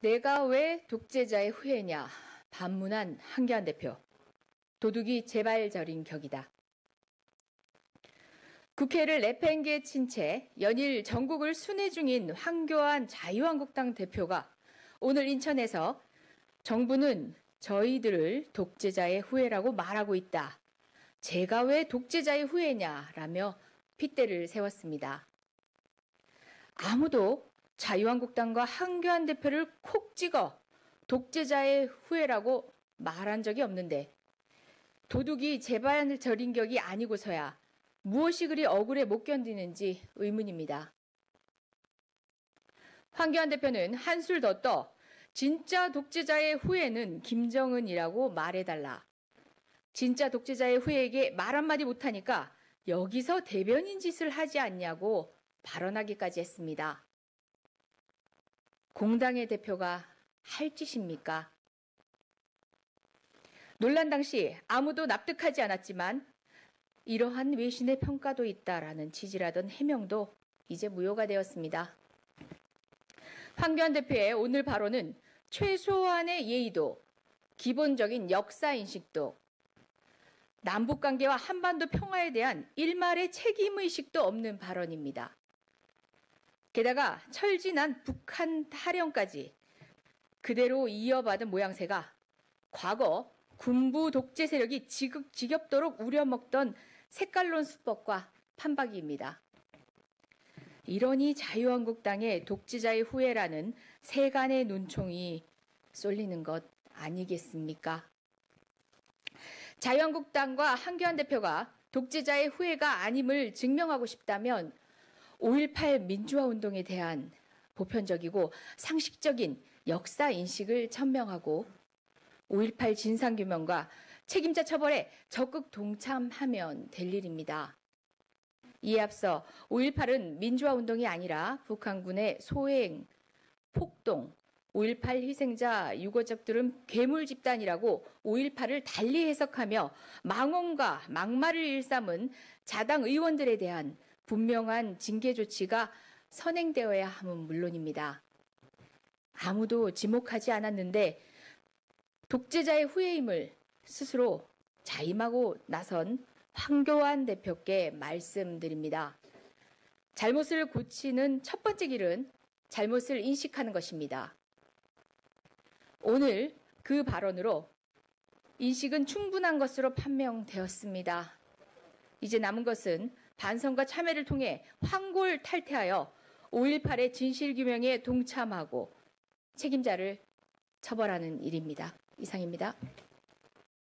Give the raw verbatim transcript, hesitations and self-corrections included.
내가 왜 독재자의 후예냐 반문한 한교안 대표. 도둑이 제발 저린 격이다. 국회를 내팽개에 친 채 연일 전국을 순회 중인 한교안 자유한국당 대표가 오늘 인천에서 정부는 저희들을 독재자의 후예라고 말하고 있다. 제가 왜 독재자의 후예냐라며 핏대를 세웠습니다. 아무도 자유한국당과 한교안 대표를 콕 찍어 독재자의 후예라고 말한 적이 없는데 도둑이 제발 저린 격이 아니고서야 무엇이 그리 억울해 못 견디는지 의문입니다. 한교안 대표는 한술 더 떠 진짜 독재자의 후예는 김정은이라고 말해달라. 진짜 독재자의 후예에게 말 한마디 못하니까 여기서 대변인 짓을 하지 않냐고 발언하기까지 했습니다. 공당의 대표가 할 짓입니까? 논란 당시 아무도 납득하지 않았지만 이러한 외신의 평가도 있다라는 취지라던 해명도 이제 무효가 되었습니다. 한교안 대표의 오늘 발언은 최소한의 예의도 기본적인 역사인식도 남북관계와 한반도 평화에 대한 일말의 책임의식도 없는 발언입니다. 게다가 철진한 북한 타령까지 그대로 이어받은 모양새가 과거 군부 독재 세력이 지극 지겹도록 우려먹던 색깔론 수법과 판박이입니다. 이러니 자유한국당의 독재자의 후예라는 세간의 눈총이 쏠리는 것 아니겠습니까? 자유한국당과 한교안 대표가 독재자의 후예가 아님을 증명하고 싶다면 오일팔 민주화운동에 대한 보편적이고 상식적인 역사인식을 천명하고 오일팔 진상규명과 책임자 처벌에 적극 동참하면 될 일입니다. 이에 앞서 오일팔은 민주화운동이 아니라 북한군의 소행, 폭동, 오일팔 희생자 유가족들은 괴물 집단이라고 오일팔을 달리 해석하며 망언과 막말을 일삼은 자당 의원들에 대한 분명한 징계 조치가 선행되어야 함은 물론입니다. 아무도 지목하지 않았는데 독재자의 후예임을 스스로 자임하고 나선 한교안 대표께 말씀드립니다. 잘못을 고치는 첫 번째 길은 잘못을 인식하는 것입니다. 오늘 그 발언으로 인식은 충분한 것으로 판명되었습니다. 이제 남은 것은 반성과 참회를 통해 황골 탈퇴하여 오일팔의 진실규명에 동참하고 책임자를 처벌하는 일입니다. 이상입니다.